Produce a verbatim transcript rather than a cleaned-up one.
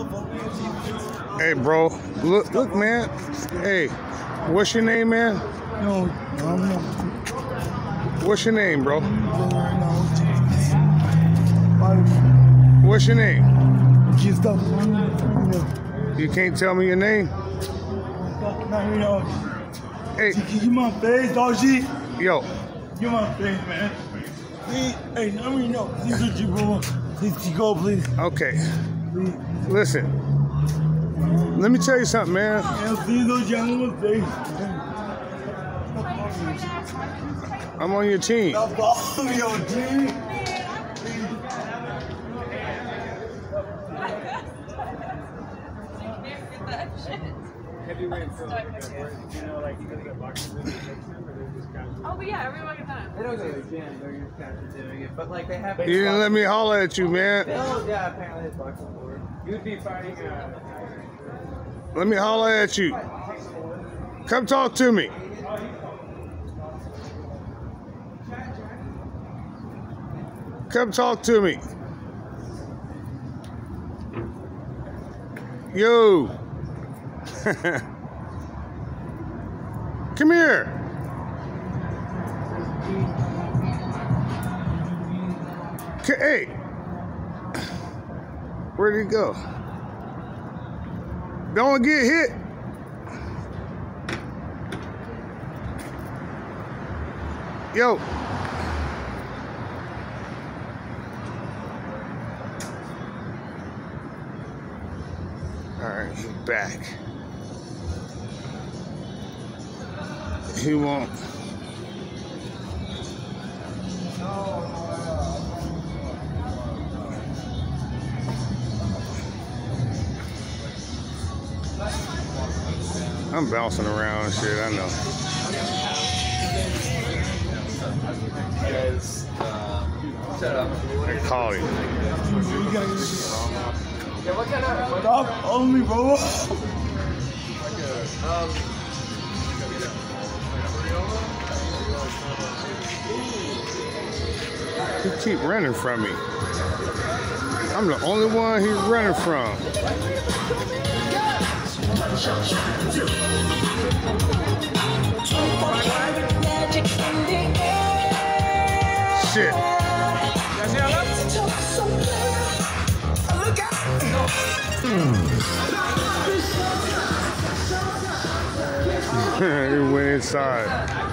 Hey, bro. Look, look, man. Hey, what's your name, man? No, I don't know. What's your name, bro? What's your name? You can't tell me your name? Hey. You my face, dog G. Yo. You my face, man. Hey, let me know. Please, what you bro. Please go, please. Okay. Please. Listen. Let me tell you something, man. I'm on your team. Heavyweight pro, you know, like you get boxers in the gym, or they're just casual? Oh, but yeah, every fucking time. They don't go to the gym, they're just casual doing it. But like they have. You didn't let me holler at you, man. Oh, yeah, apparently his boxing board. You would be fighting. Uh, let me holler at you. Come talk to me. Come talk to me. Yo. Come here. Hey. Where'd he go? Don't get hit. Yo. All right, he's back. He won't. I'm bouncing around and shit, I know. Guys, uh, shut up. They call you. Stop on me, bro. Um, He keep running from me. I'm the only one he's running from. Shit. He went inside.